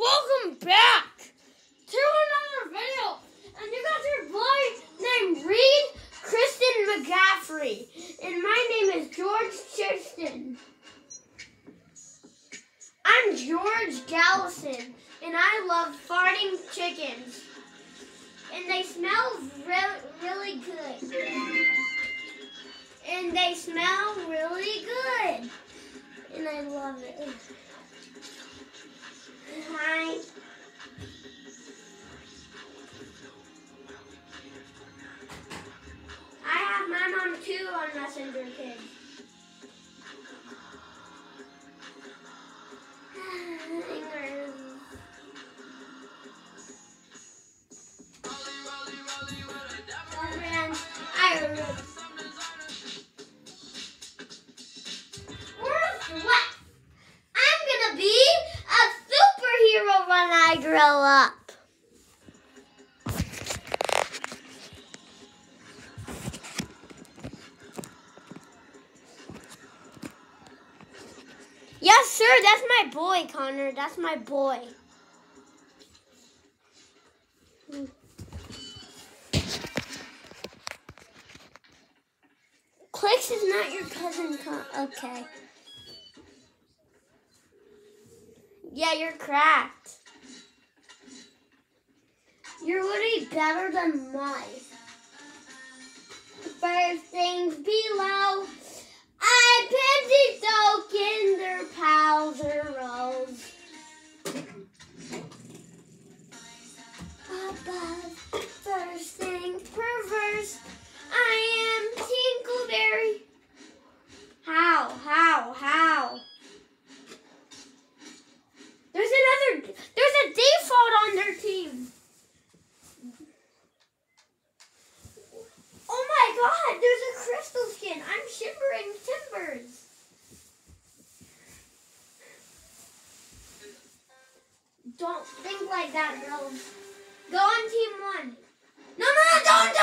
Welcome back to another video. And you got your boy named Reed Kristen McGaffrey. And my name is George Chiston. I'm George Gallison. And I love farting chickens. And they smell really good. And they smell really good. And I love it. Hi. I have my mom too on Messenger Kids. When I grow up. Yes, sir, that's my boy, Connor. That's my boy. Clicks is not your cousin, okay. Yeah, you're cracked. You're literally better than mine. First things below, I picked so kinder pals or rolls. Above, first things perverse, I am Tinkleberry. How? There's a default on their team. Oh my God, there's a crystal skin. I'm shivering timbers. Don't think like that, girls. Go on team 1. No, don't.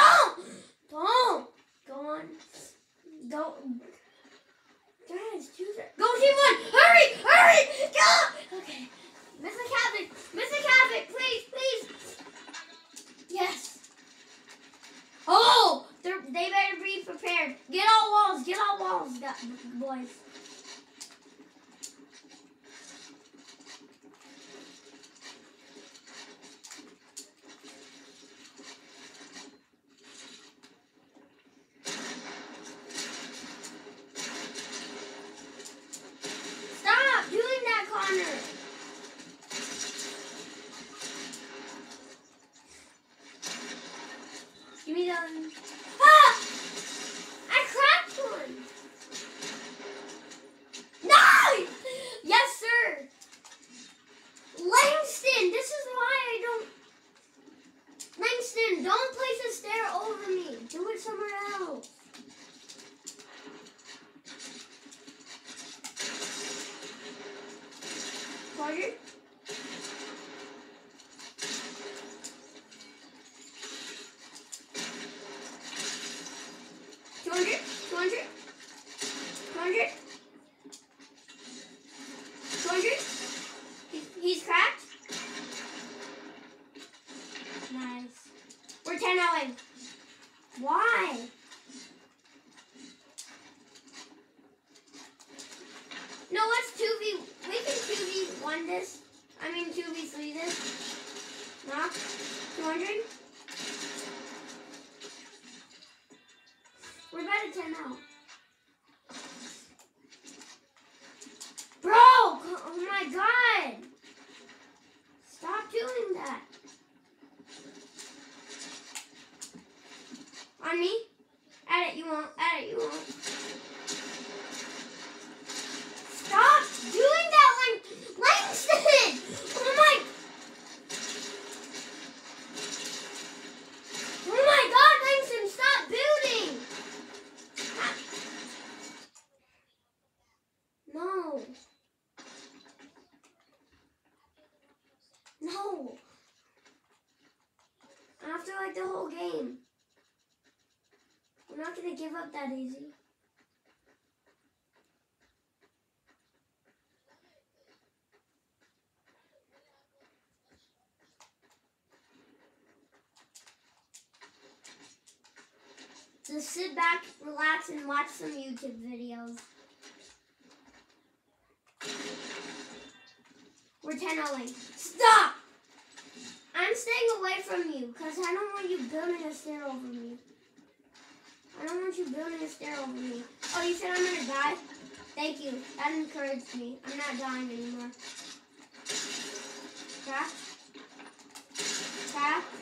Go on. Don't. Guys, choose it. Go team 1. Hurry. Go. Okay. Mr. Kavik, please. Yes. Oh, they better be prepared. Get all walls, boys. Stop doing that, Connor. Give me that. Ah! I cracked one. No! Yes, sir. Langston, this is why I don't. Langston, don't place a stair over me. Do it somewhere else. Carter? 200. He's cracked. Nice. We're 10-0. Why? No, let's 2v. We can 2v1 this. 2v3 this. Knock. 200. We're about to 10-0. Bro! Oh my God! Stop doing that. On me? Add it, you won't. Stop doing that, Langston! Oh my God, Langston, stop building! No. After the whole game. We're not going to give up that easy. sit back, relax, and watch some YouTube videos. We're 10-0. Stop! I'm staying away from you because I don't want you building a stair over me. I don't want you building a stair over me. Oh, you said I'm going to die? Thank you. That encouraged me. I'm not dying anymore. Crack. Crack.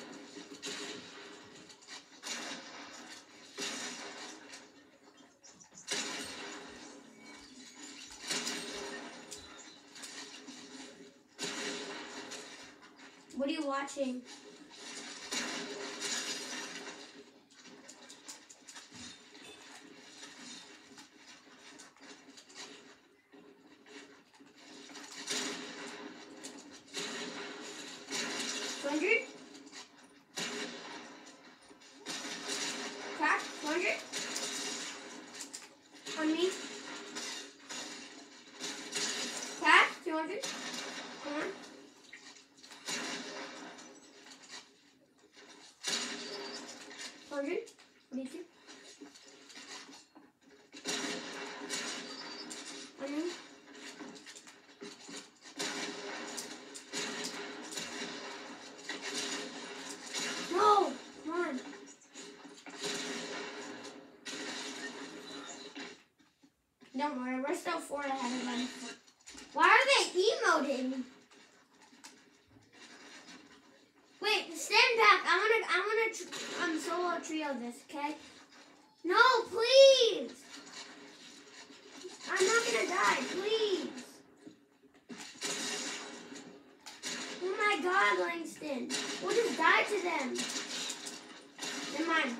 What are you watching? Crack, 100. On me. Crack, 200. Come on. What do you think? On me. No! Come on. Don't worry, we're still 4 ahead of them. Why are they emoting? Wait, stand back. I wanna solo trio this, okay? No, please. I'm not gonna die, please. Oh my God, Langston. We'll just die to them. Never mind.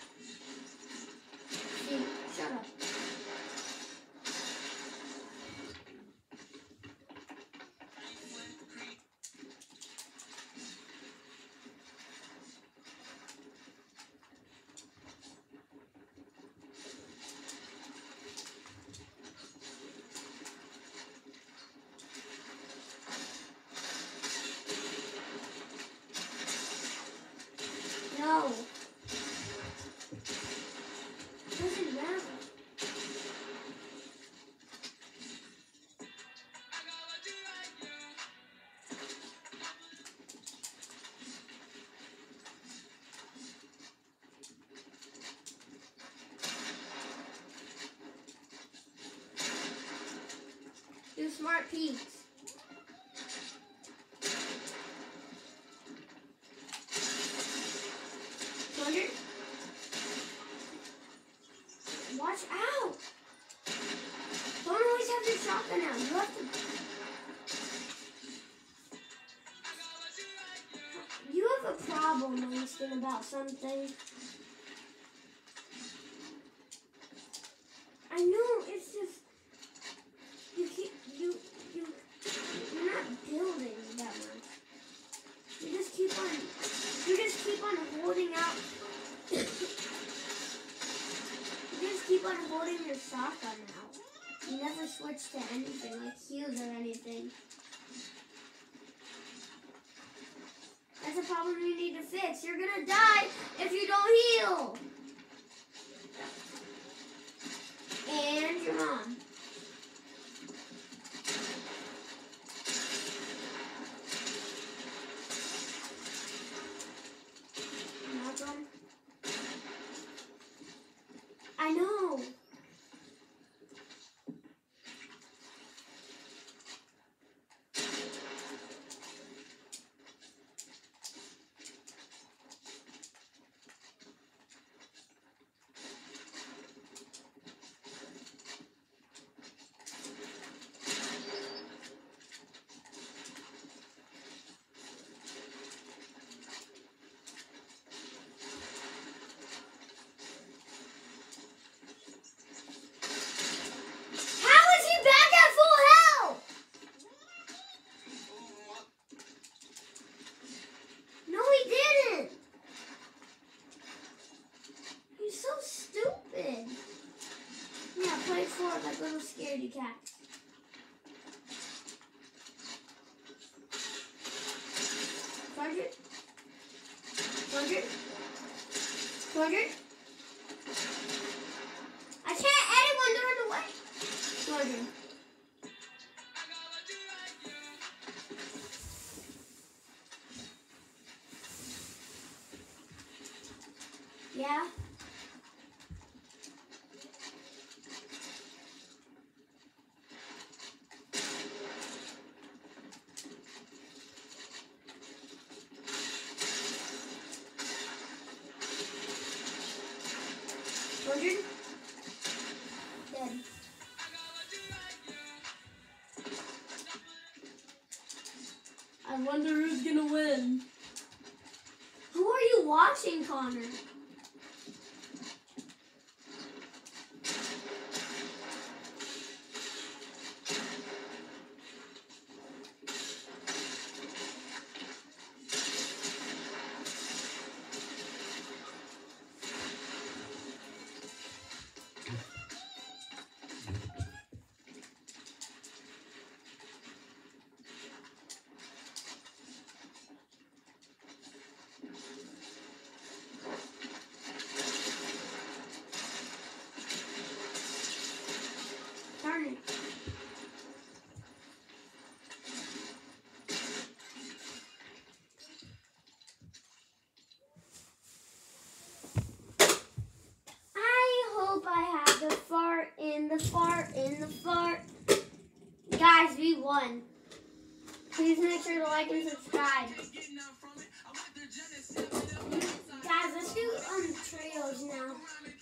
See, shut up. No. Doesn't matter. Do smart peaks. Watch out! Don't always have your shotgun out. You have to. You have a problem, Winston, about something. I know. It's just you're not building that much. You just keep on holding out. Keep on holding your shotgun out. You never switch to anything, like heals or anything. That's a problem you need to fix. You're gonna die if you don't heal. And your mom. Another one. I know. Like little scaredy cats. Target. Target. Target. 200. Yeah. Dead. I wonder who's gonna win. Who are you watching, Connor? Darn it. I hope I have the fart in the fart in the fart. Guys, we won. Please make sure to like and subscribe. Guys, let's do trios now.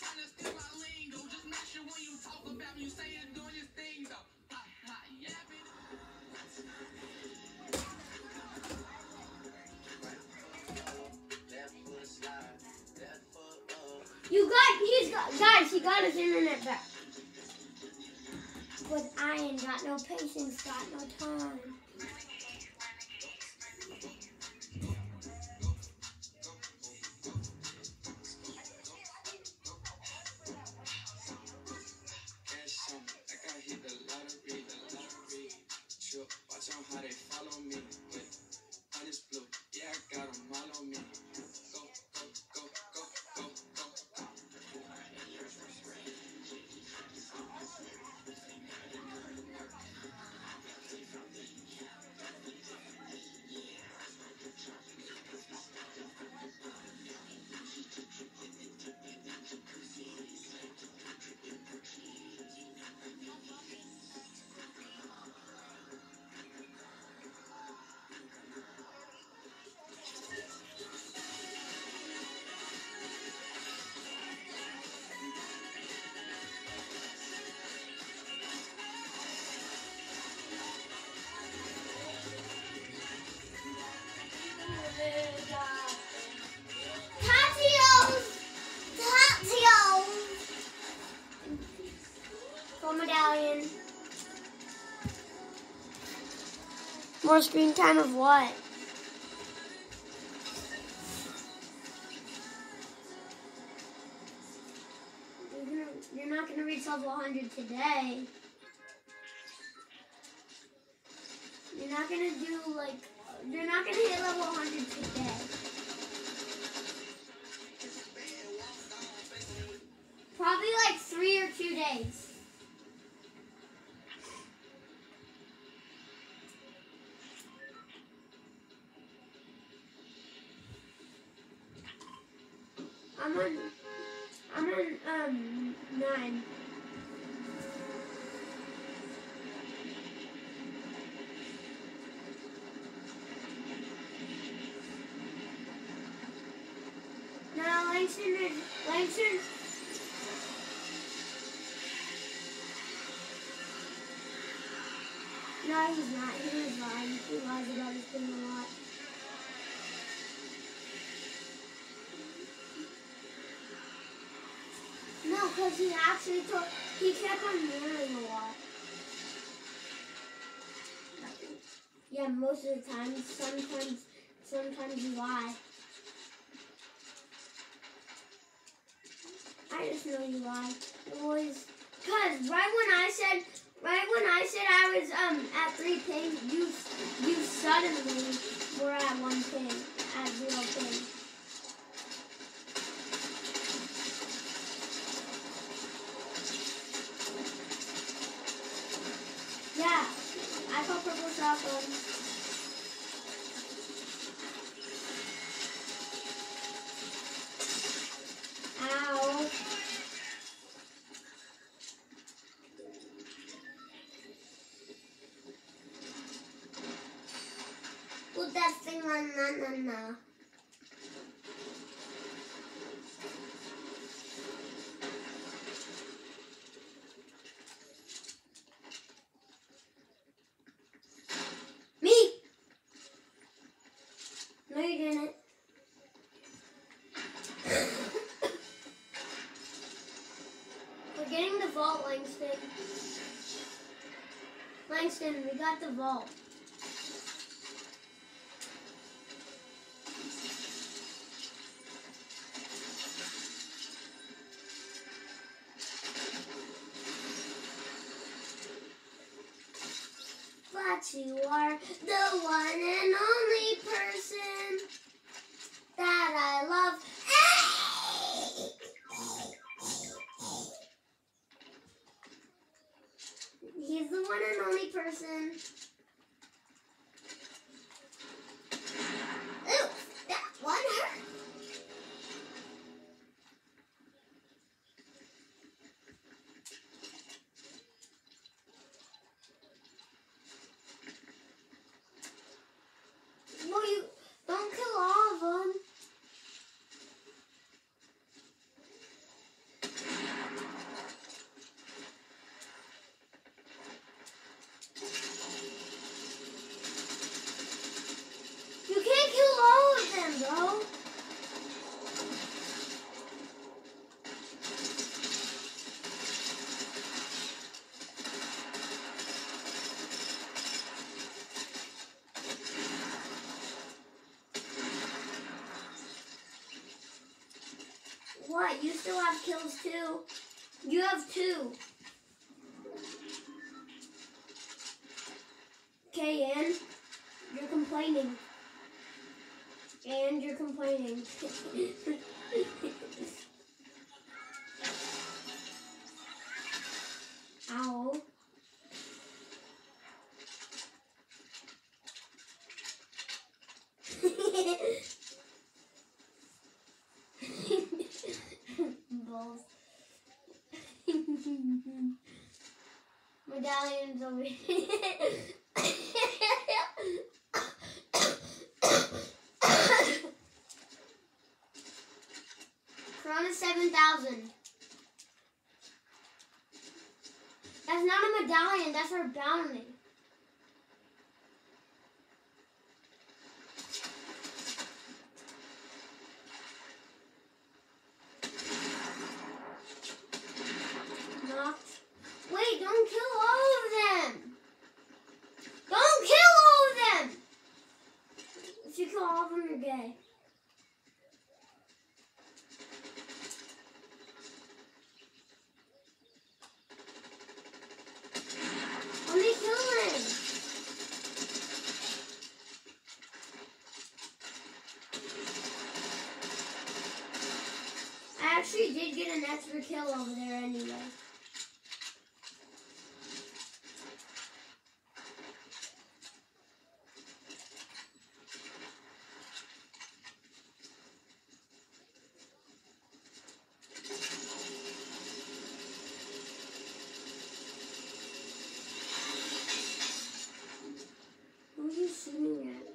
Guys, he got his internet back. But I ain't got no patience, got no time. How they follow me with honest blue, yeah, I got them all on me. Go, go, go, go, go, go, go. Medallion. More screen time of what? You're not gonna reach level 100 today. You're not gonna hit level 100 today. Probably like 3 or 2 days. I'm on 9. No, Langston. No, he's not. He was lying. He lies about his thing a lot. No, because he kept on mirroring a lot. Yeah, most of the time. Sometimes you lie. I just know you lie. Always. Because right when I said I was at 3 ping, you suddenly were at 1 ping, at 0 ping. I call purple shotgun. Ow. Put that thing on na. Me! No, you didn't. We're getting the vault, Langston. Langston, we got the vault. But you are the one and only person that I love. He's the one and only person. Ooh, that one hurt. Well, you don't kill all of them. You can't kill all of them, bro. What? You still have kills too? You have 2. Okay, and you're complaining. And you're complaining. Ow. Balls. Medallion's over here. Corona 7,000. That's not a medallion, that's our bounty. Knocked. Wait, don't kill all of them. Don't kill all of them. If you kill all of them, you're gay. Let me kill him. I actually did get an extra kill over there anyway. Who are you shooting at?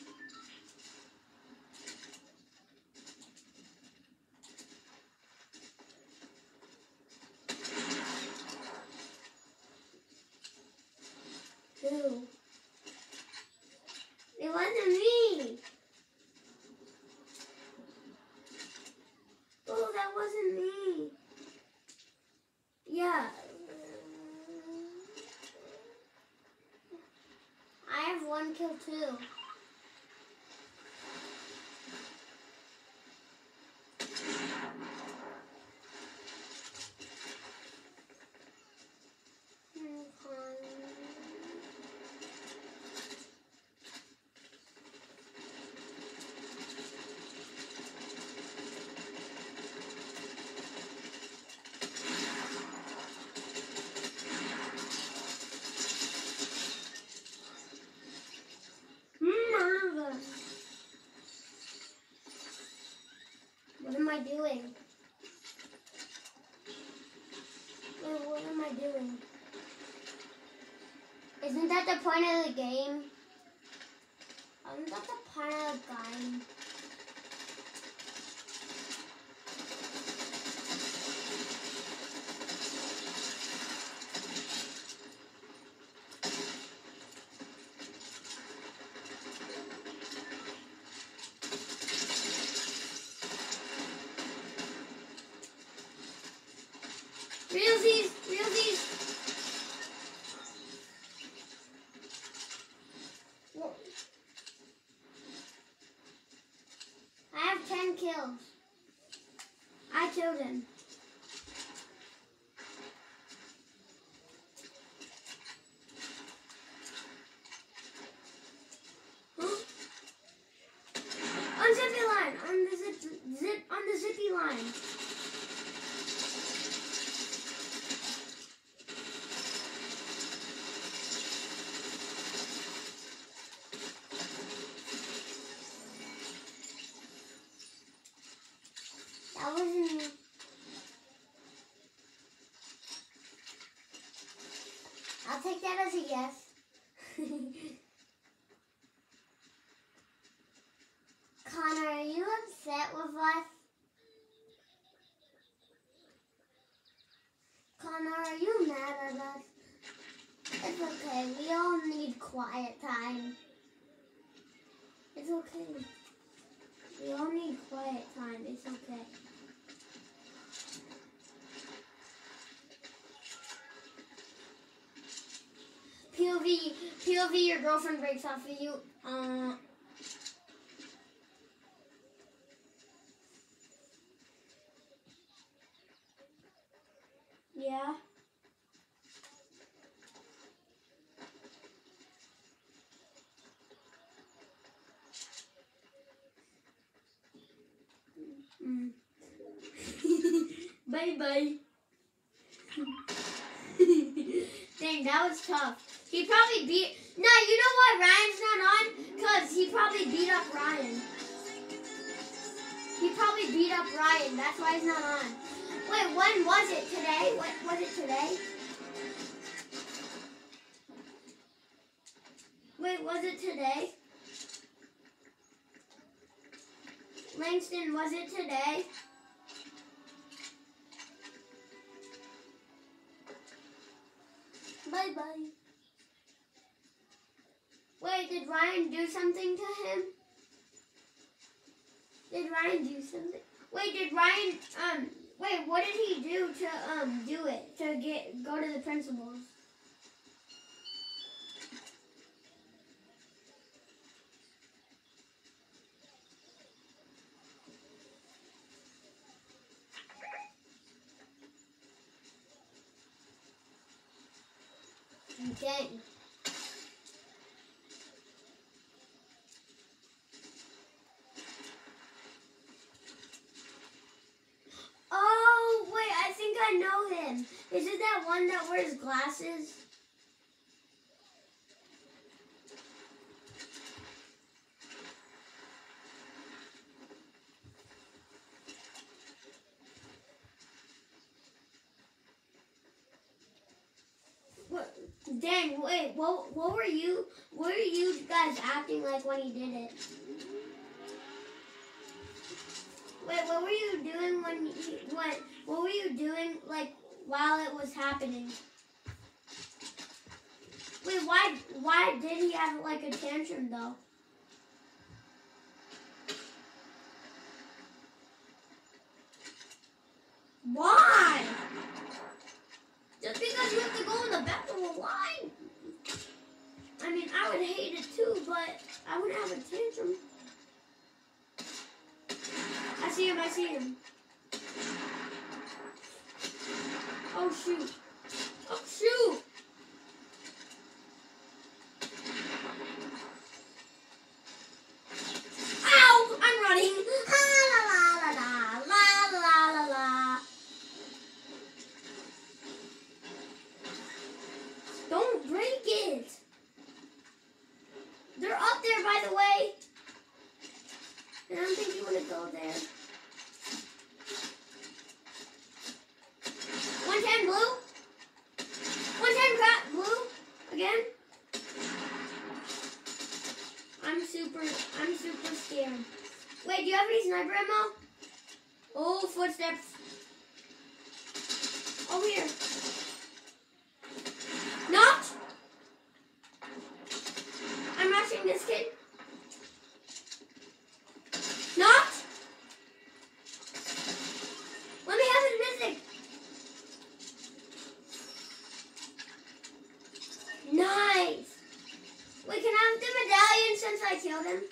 Who? It wasn't me. Oh, that wasn't me. Yeah. I have 1 kill too. Isn't that the point of the game? Isn't that the point of the game? Realsies! Realsies! Whoa. I have 10 kills. I killed him. On zippy line! On the zippy line! That wasn't me. I'll take that as a yes. Connor, are you upset with us? Connor, are you mad at us? It's okay. We all need quiet time. It's okay. We all need quiet time. It's okay. POV, your girlfriend breaks off of you. Yeah. Bye bye. Dang, that was tough. He probably beat. No, you know why Ryan's not on? Because he probably beat up Ryan. He probably beat up Ryan. That's why he's not on. Wait, when was it? Today? What was it today? Wait, was it today? Langston, was it today? Bye-bye. Wait, did Ryan do something to him? Did Ryan do something? Wait, did Ryan, wait, what did he do to, do it? To go to the principal's? Dang. Oh, wait, I think I know him. Is it that one that wears glasses? What? Dang, wait, what were you guys acting like when he did it? Wait, what were you doing what were you doing, like, while it was happening? Wait, why did he have, like, a tantrum, though? Why? Just because you have to go in the bathroom a line? I mean, I would hate it too, but I wouldn't have a tantrum. I see him. Oh, shoot. Oh, shoot. Ow! I'm running. La la la la la la la. Don't break it. They're up there, by the way. I don't think you want to go there. 110 blue. 110 crap blue. Again. super scared. Wait, do you have any sniper ammo? Oh, footsteps. Over here. Knocked. I'm rushing this kid. Knocked. Let me have his mystic. Nice. Wait, can I have the medallion since I killed him?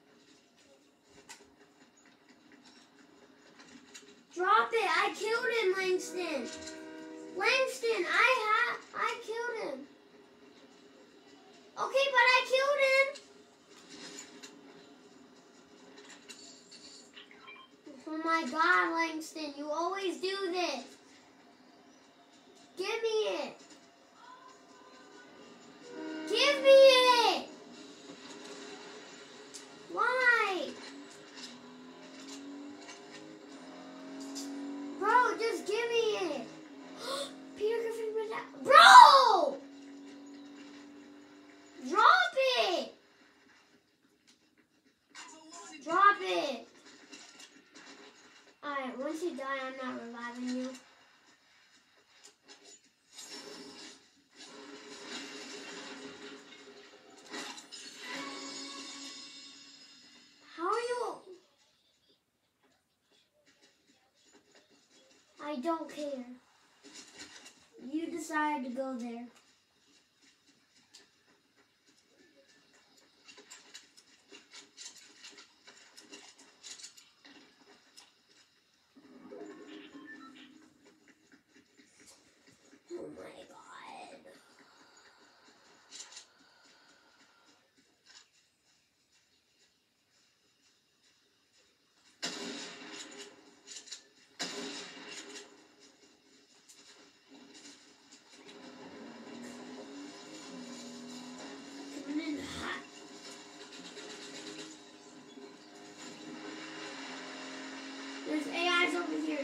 Drop it. I killed him, Langston. Langston, I killed him. Okay, but I killed him. Oh my God, Langston, you always do this. Give me it. Give me it. Why? Bro, just give me it. Peter Griffin went out. Bro! Drop it. Drop it. Alright, once you die, I'm not reviving you. How are you? I don't care. You decided to go there. Oh my God. Coming in hot. There's AIs over here.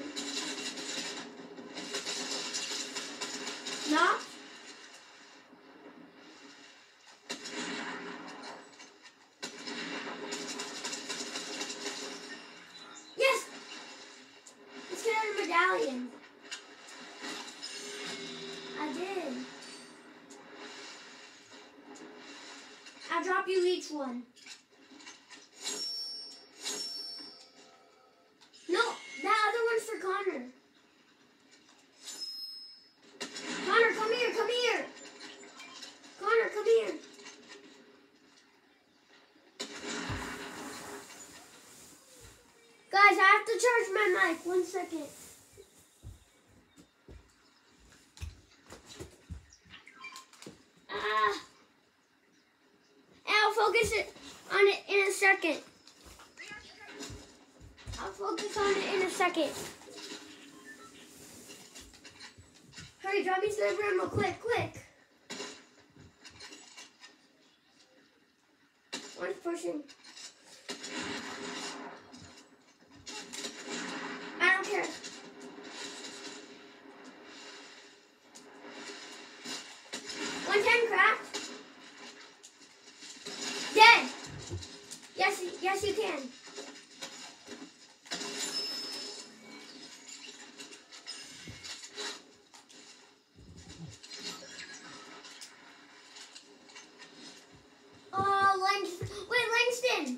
No? Yes! Let's get out a medallion. I did. I'll drop you each one. No, that other one's for Connor. Connor, come here, come here. Connor, come here. Guys, I have to charge my mic. 1 second. I'll focus it on it in a second. I'll focus on it in a second. Hurry, drop me sniper ammo, quick, quick. One's pushing. I don't care. Cracked. Dead. Yes, you can. Langston.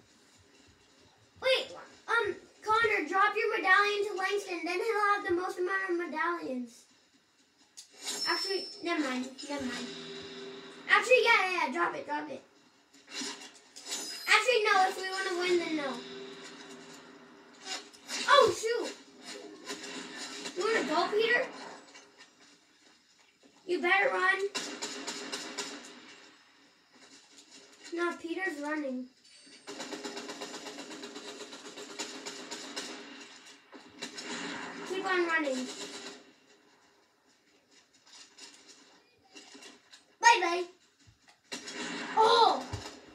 Wait, Connor, drop your medallion to Langston, then he'll have the most amount of medallions. Actually, never mind. Actually, yeah, drop it. Actually, no, if we want to win, then no. Oh, shoot. You want to go, Peter? You better run. No, Peter's running. Keep on running. Bye-bye. Oh!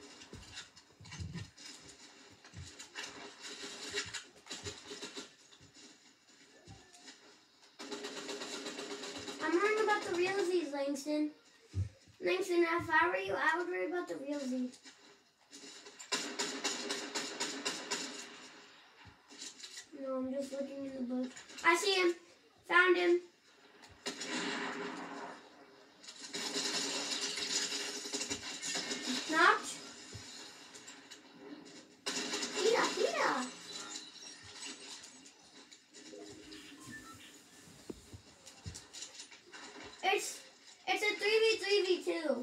I'm worrying about the realsies, Langston. Langston, if I were you, I would worry about the realsies. No, I'm just looking in the book. I see him. Found him. Knocked. Hita. It's a 3v3v2.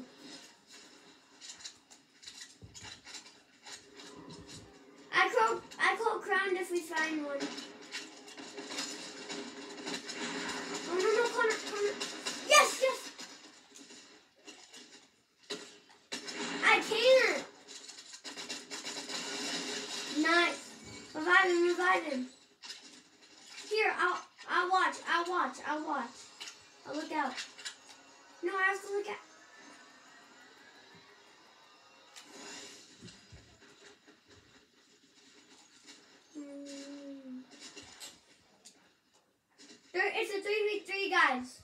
I call crowned if we find one. Oh no, Connor. Yes. I can't. Nice. Revive him. Here, I'll watch. I'll look out. No, I have to look out. It's a 3v3, guys.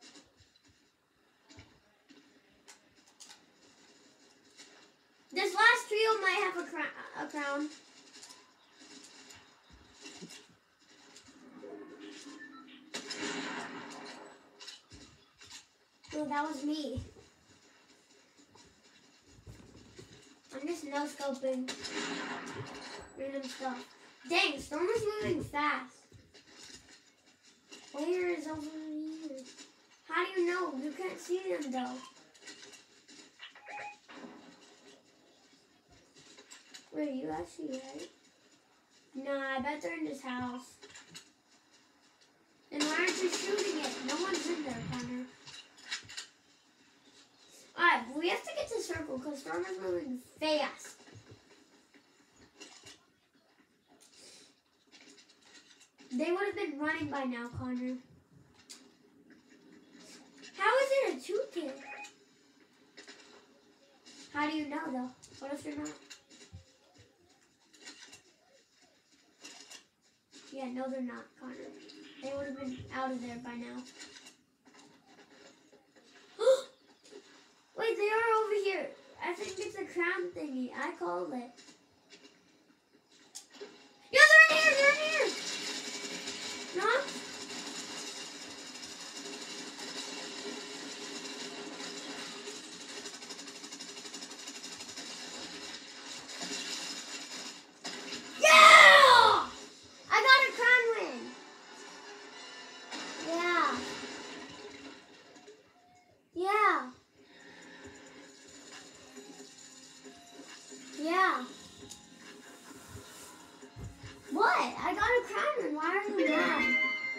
This last trio might have a crown. Oh, that was me. I'm just no-scoping random stuff. Dang, Storm is moving fast. Where is over here? How do you know? You can't see them though. Wait, you actually right? Nah, I bet they're in this house. Then why aren't you shooting it? No one's in there, Connor. Alright, but we have to get to circle because Storm is moving fast. They would have been running by now, Connor. How is it a 2-kill? How do you know, though? What if you're not? Yeah, no, they're not, Connor. They would have been out of there by now. Wait, they are over here. I think it's a crown thingy. I called it. Yeah, they're in here! They're in here! No? Yeah! I got a crown win. Yeah. Yeah. Yeah. What? I got a crown win. Why are you mad?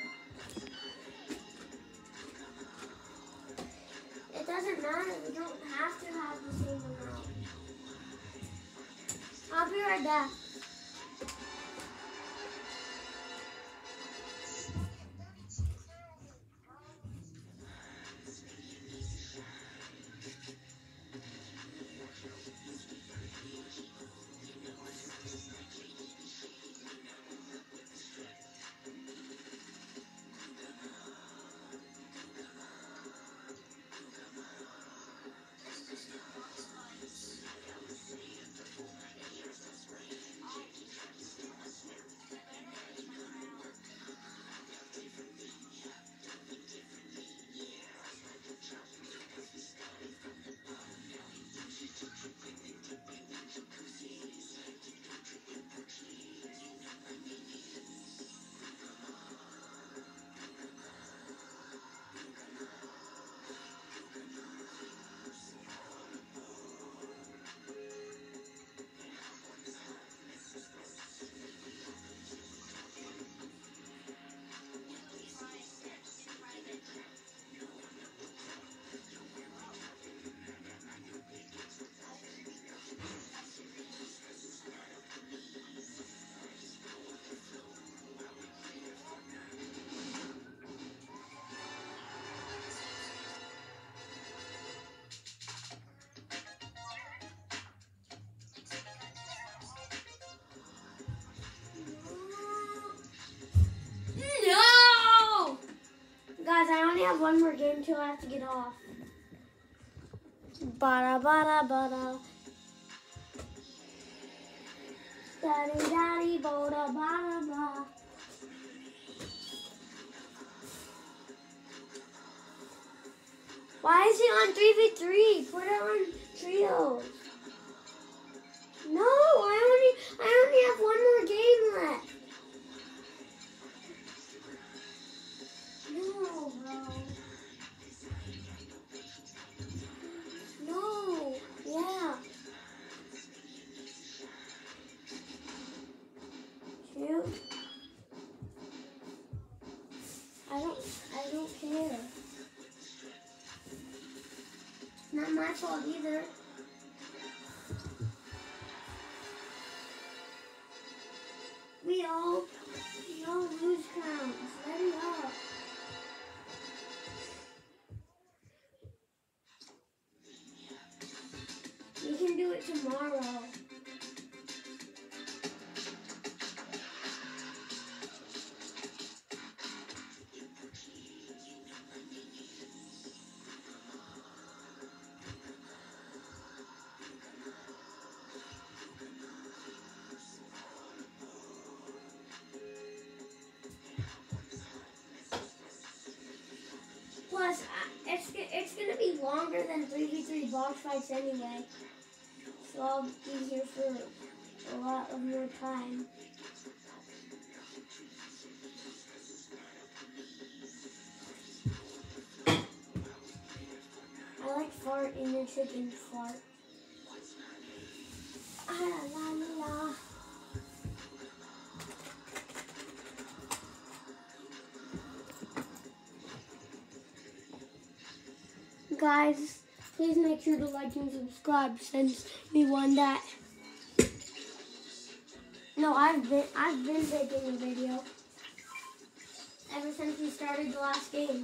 It doesn't matter. We don't have to have the same amount. I'll be right back. Guys, I only have one more game till I have to get off. Bada bada bada. Daddy daddy bada bada bada. Why is it on 3v3? Put it on trios. No, I only have one more game left. No, bro. No. Yeah. Shoot. I don't care. Not my fault either. We all lose counts. Let it up. We can do it tomorrow. Plus, it's gonna be longer than 3v3 box fights anyway. So I'll be here for a lot of more time. I like fart in the chicken fart. Ah la la la. Guys, please make sure to like and subscribe since we won that. No, I've been making a video ever since we started the last game.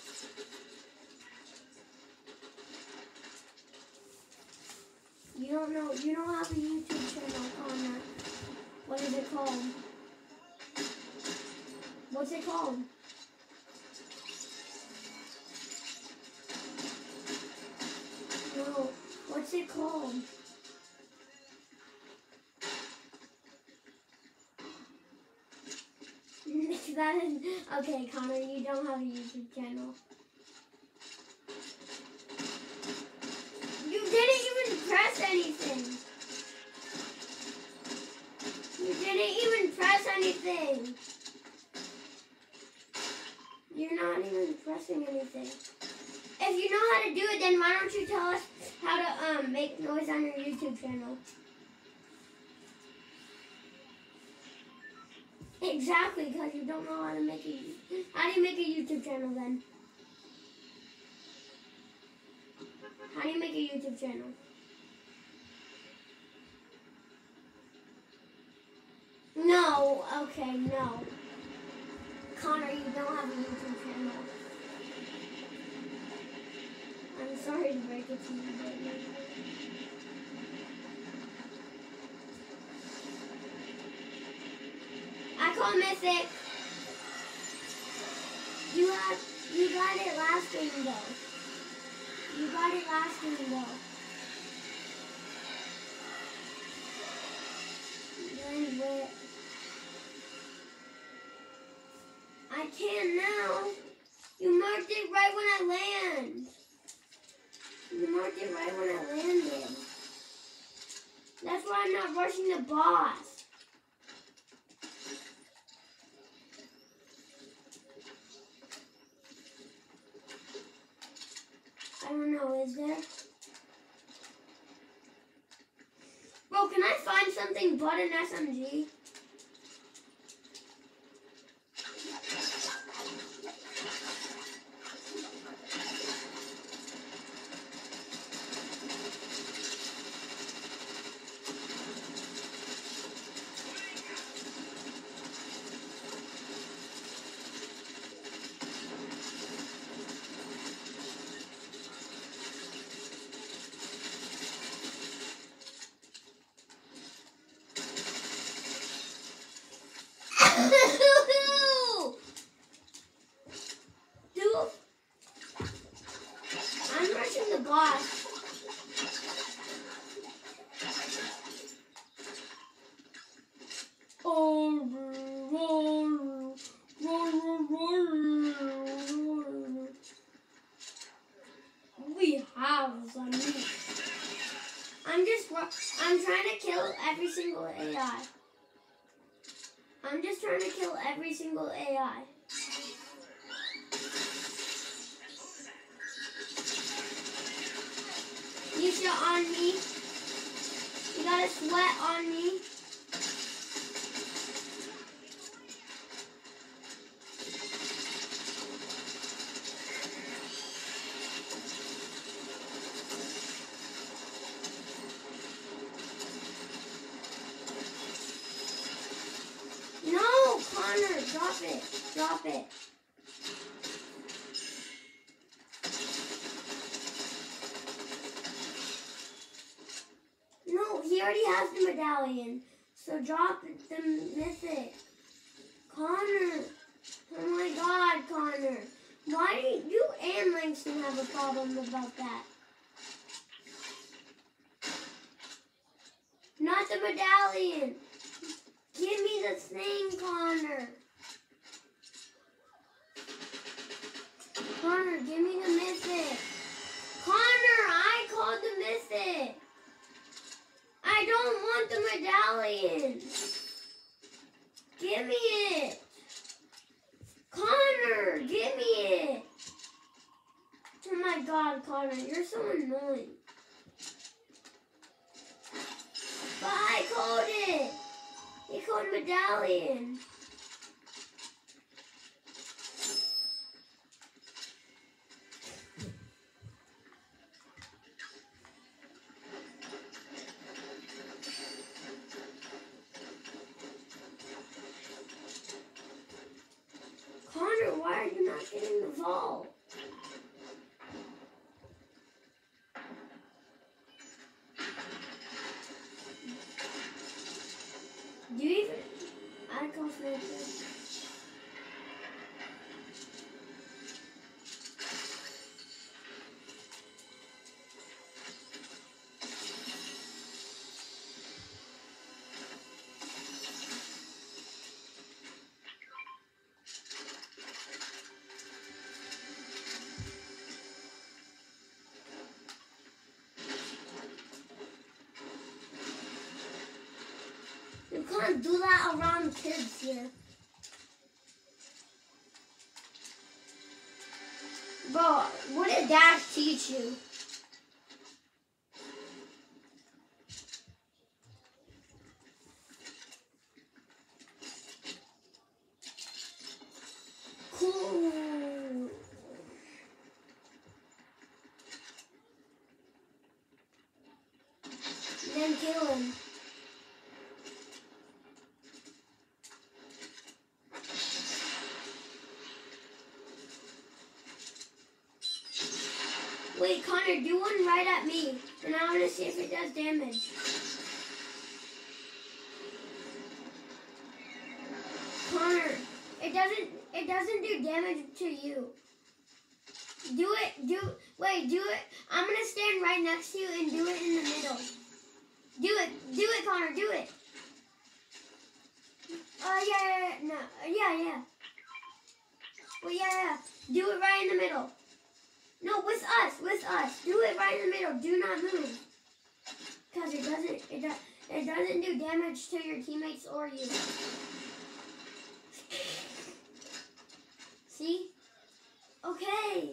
You don't have a YouTube channel, Connor. What is it called? What's it called? No, what's it called? That is, okay, Connor, you don't have a YouTube channel. You didn't even press anything. You didn't even press anything. You're not even pressing anything. If you know how to do it, then why don't you tell us how to make noise on your YouTube channel? Exactly, because you don't know how to make a... How do you make a YouTube channel then? How do you make a YouTube channel? No, okay, no. Connor, you don't have a YouTube channel. I'm sorry to break it to you, baby. I call Mythic. You got it last game though. You got it last game though. Then what? I can now. You marked it right when I land. You marked it right when I landed. That's why I'm not rushing the boss. I don't know, is there? Bro, can I find something but an SMG? I'm trying to kill every single AI. I'm just trying to kill every single AI. You shit on me. You got a sweat on me. No, Connor, drop it. Drop it. No, he already has the medallion. So drop the mythic. Connor. Oh my god, Connor. Why do you and Langston have a problem about that? Not the medallion. Give me the thing, Connor. Connor, give me the mythic. Connor, I called the mythic. I don't want the medallion. Give me it. Connor, give me it. Oh my god, Connor, you're so annoying. But I called it. He called medallion. Connor, why are you not getting the ball? Do you even... I call Snapchat. You can't do that around kids here. Bro, what did Dash teach you? Cool. Then kill him. Wait, Connor, do one right at me, and I want to see if it does damage. Connor, it doesn't do damage to you. Do it. I'm gonna stand right next to you and do it in the middle. Do it, Connor, do it. Yeah. Well, yeah. Do it right in the middle. No, with us. Do it right in the middle. Do not move. Because it doesn't do damage to your teammates or you. See? Okay.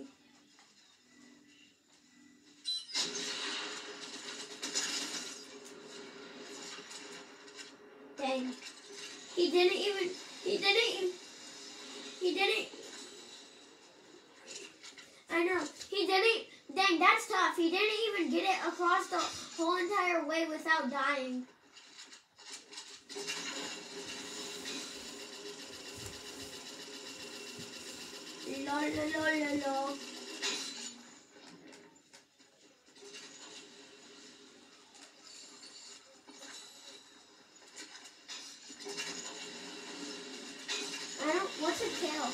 Dang. He didn't. I know. He didn't. Dang, that's tough. He didn't even get it across the whole entire way without dying. Lol. What's a kill?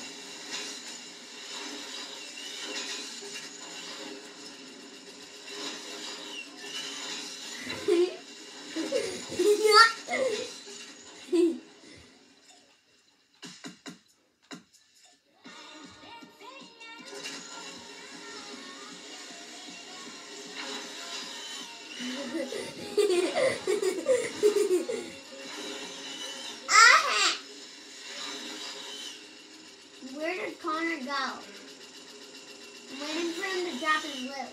Ah! Where did Connor go? I'm waiting for him to drop his loot.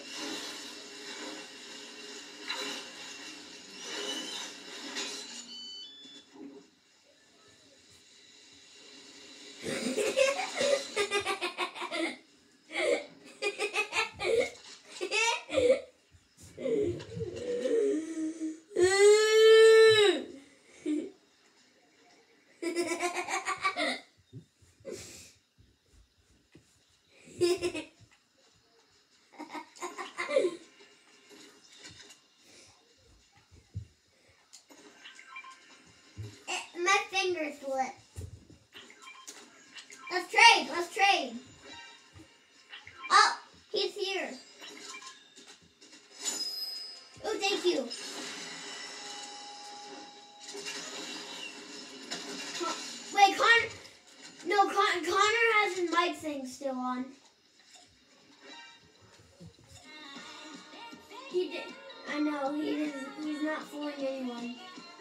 My finger slipped. Let's trade. Let's trade. Oh, he's here. Oh, thank you. Wait, Connor. No, Connor has his mic thing still on. He did. I know he did. He's not fooling anyone.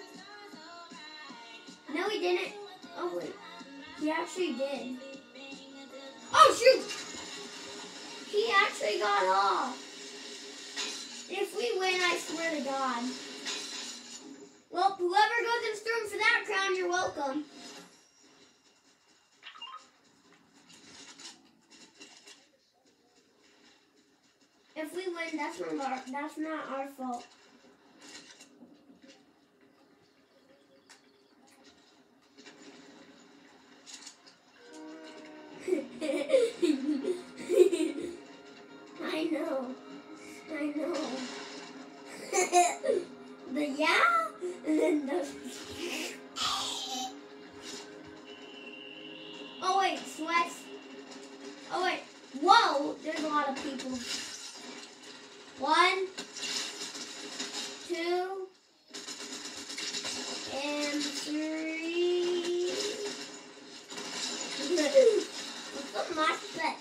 No, he didn't. Oh wait, he actually did. Oh shoot! He actually got off. If we win, I swear to God. Well, whoever goes in storm for that crown, you're welcome. If we win, that's not our fault. I know. The yeah, and then the. Oh wait, sweats. Oh wait, whoa! There's a lot of people. 1, 2, and 3. What's up, my set?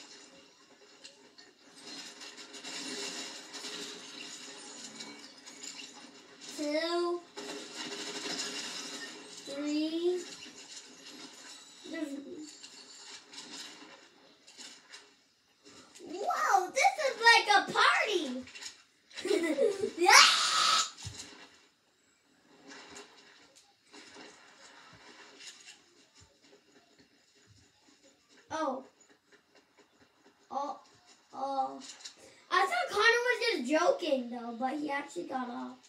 Two, 3. Whoa, this is like a party. Yeah. Oh. I thought Connor was just joking though, but he actually got off.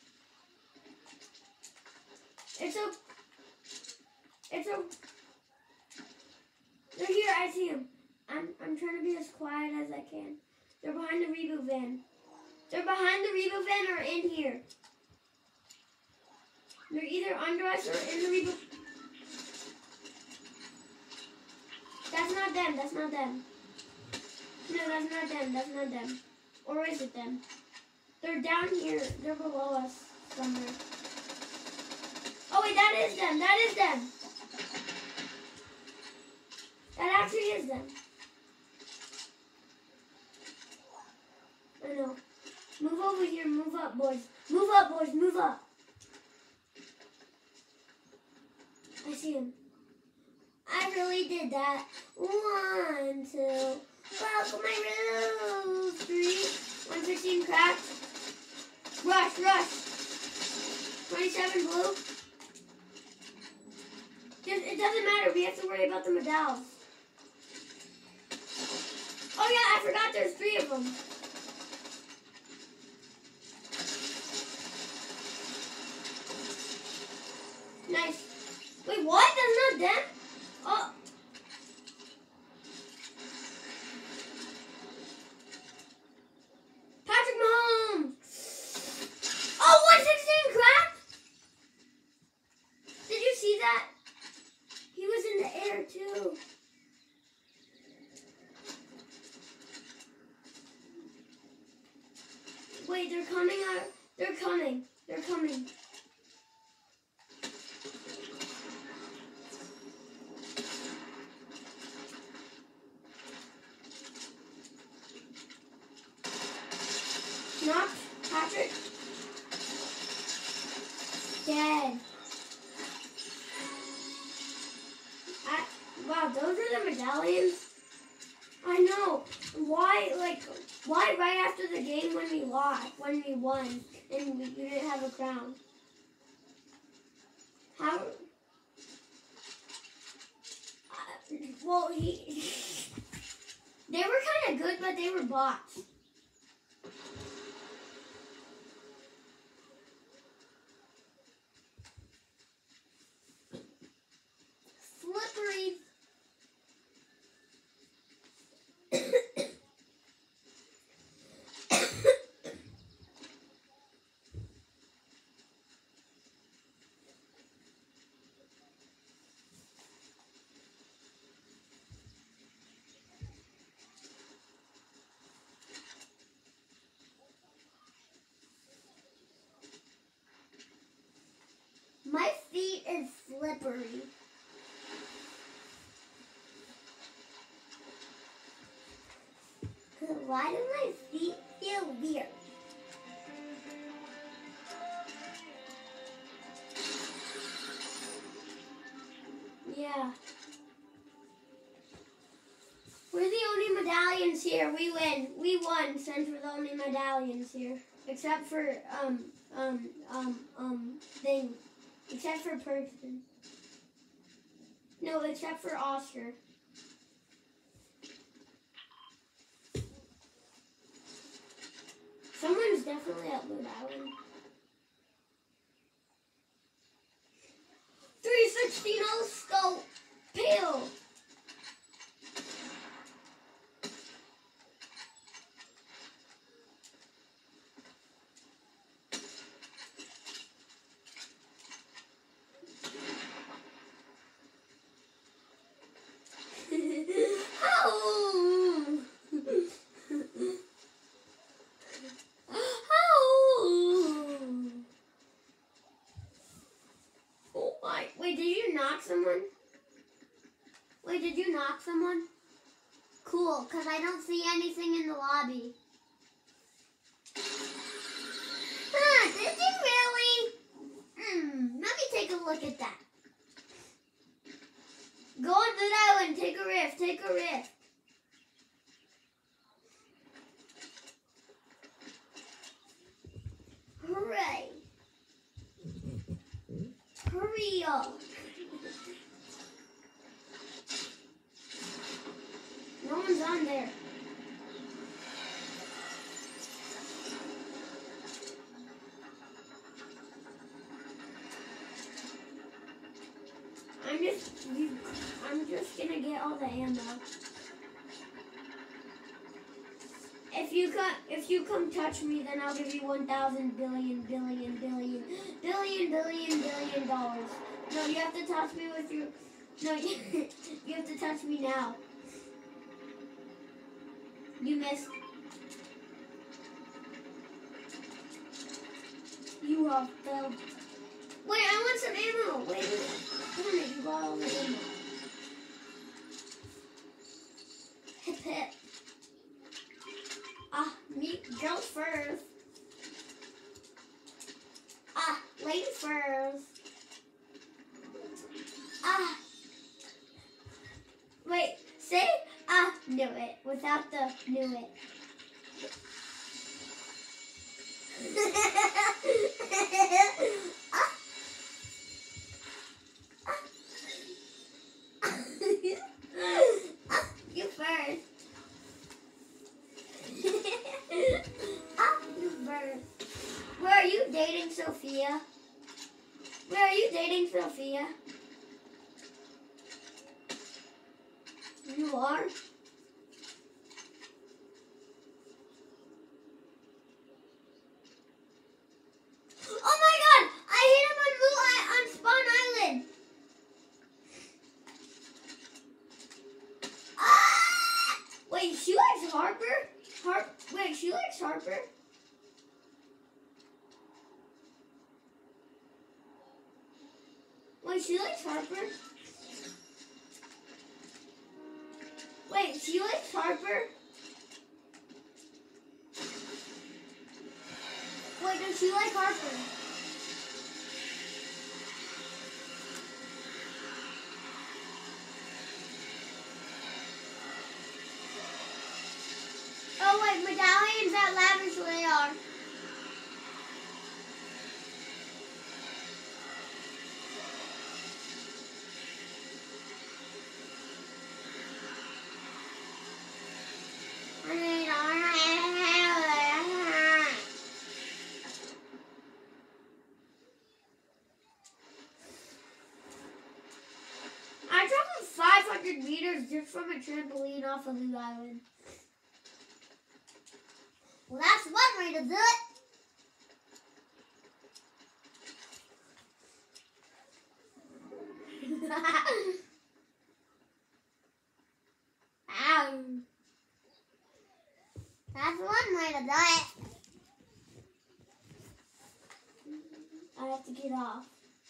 They're here, I see him. I'm trying to be as quiet as I can. They're behind the reboot van. They're behind the reboot van or in here. They're either under us or in the reboot. That's not them. That's not them. No, that's not them. That's not them. Or is it them? They're down here. They're below us somewhere. Oh wait, that is them. That is them. That actually is them. I know. Move over here. Move up, boys. Move up, boys. Move up. I see him. I really did that. 1, 2. Welcome my room. 3. 115 cracked. Rush. 27 blue. It doesn't matter. We have to worry about the medals. Oh yeah, I forgot there's 3 of them. Nice. Wait, what? That's not them? Oh. Patrick Mahomes. Oh, 116 cracked? Did you see that? He was in the air too. Wait, they're coming out. They're coming. Knocked. Patrick. dead. Wow, those are the medallions? I know. Why right after the game when we lost, when we won, and you didn't have a crown? How? Well, they were kind of good, but they were bots. Slippery. My feet is slippery. Why do my feet feel weird? Yeah. We're the only medallions here. We win. We won since we're the only medallions here. Except for, thing. Except for person. No, except for Oscar. Someone's definitely at Loot Island. 360 no scope. Peel. Wait, did you knock someone? Wait, did you knock someone? Cool, because I don't see anything in the lobby. Huh, did you really? Let me take a look at that. Go on Loot Island, take a rift, take a rift. Hooray. Hurry up. No one's on there. I'm just gonna get all the ammo. If you come touch me, then I'll give you 1,000 billion dollars. No, you have to touch me with your. No, you have to touch me now. You missed. You have failed. Wait, I want some ammo. Wait a minute. Damn it, you got all the ammo. Hip hip. Meat girls first. Ladies first. Wait, say knew it without the knew it. You first. You first. Where are you dating Sophia? Where are you dating Sophia? You are? Oh my god! I hit him on Spawn Island! Wait, she likes Harper? Wait, she likes Harper? Wait, she likes Harper? Wait, she likes Harper? Wait, does she like Harper? things that lavishly are. I traveled 500 meters just from a trampoline off of the island. Well, that's one way to do it. Ow. That's one way to do it. I have to get off.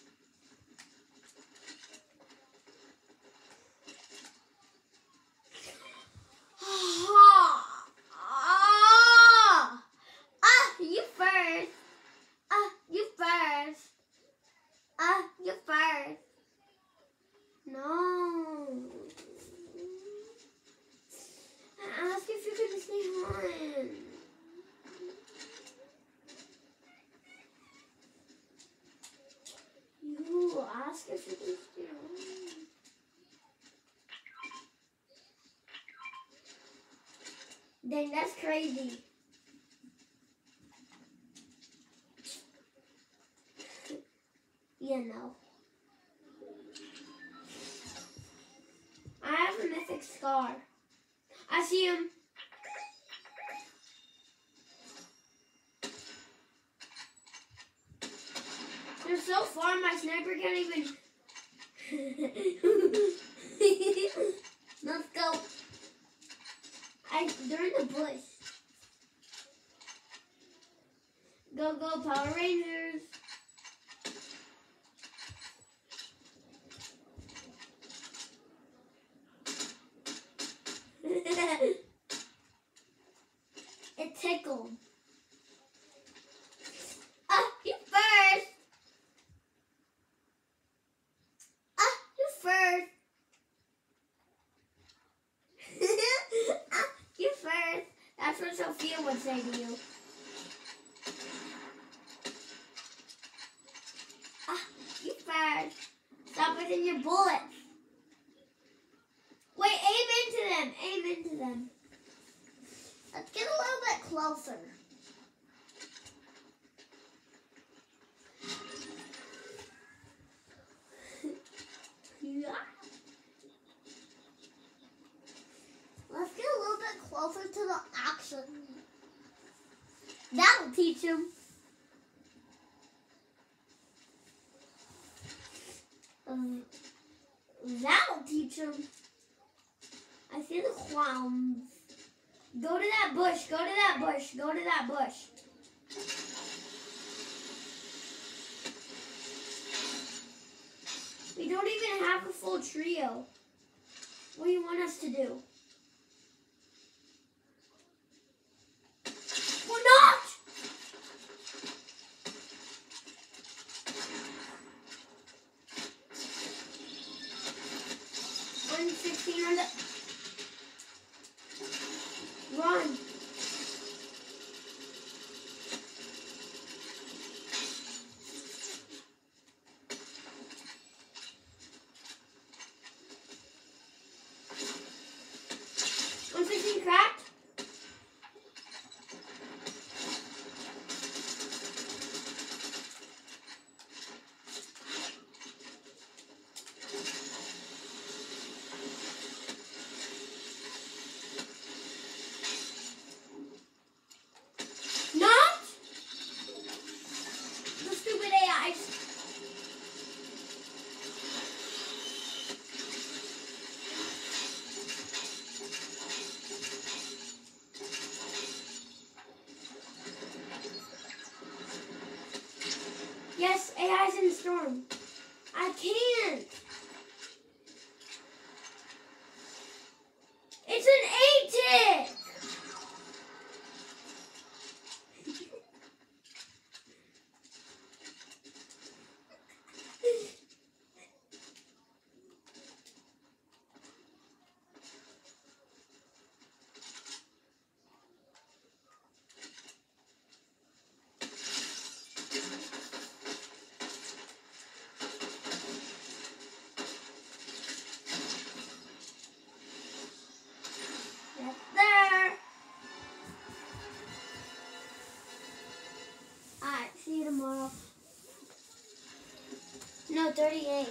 You first. You first. You first. No. I asked if you could stay on. You asked if you could stay on. Dang, that's crazy. Yeah, no. I have a mythic scar. I see him. They're so far, my sniper can't even. Let's go. They're in the bush. Go, go, Power Rangers. It tickled. You first. You first. You first. That's what Sophia would say to you. You first. Stop within your bullets. Wait, aim into them. Aim into them. Let's get a little bit closer. Yeah. Let's get a little bit closer to the action. That'll teach him. That'll teach him. I see the clowns. Go to that bush. Go to that bush. Go to that bush. We don't even have a full trio. What do you want us to do? We're not! On the... Run. I'm fixing cracked. Yes, AI's in the storm. I can't. It's an 8-tick. No, 38.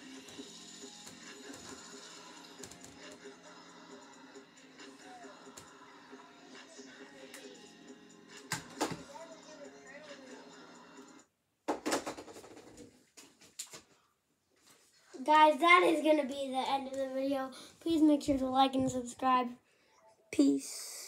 Guys, that is going to be the end of the video. Please make sure to like and subscribe. Peace.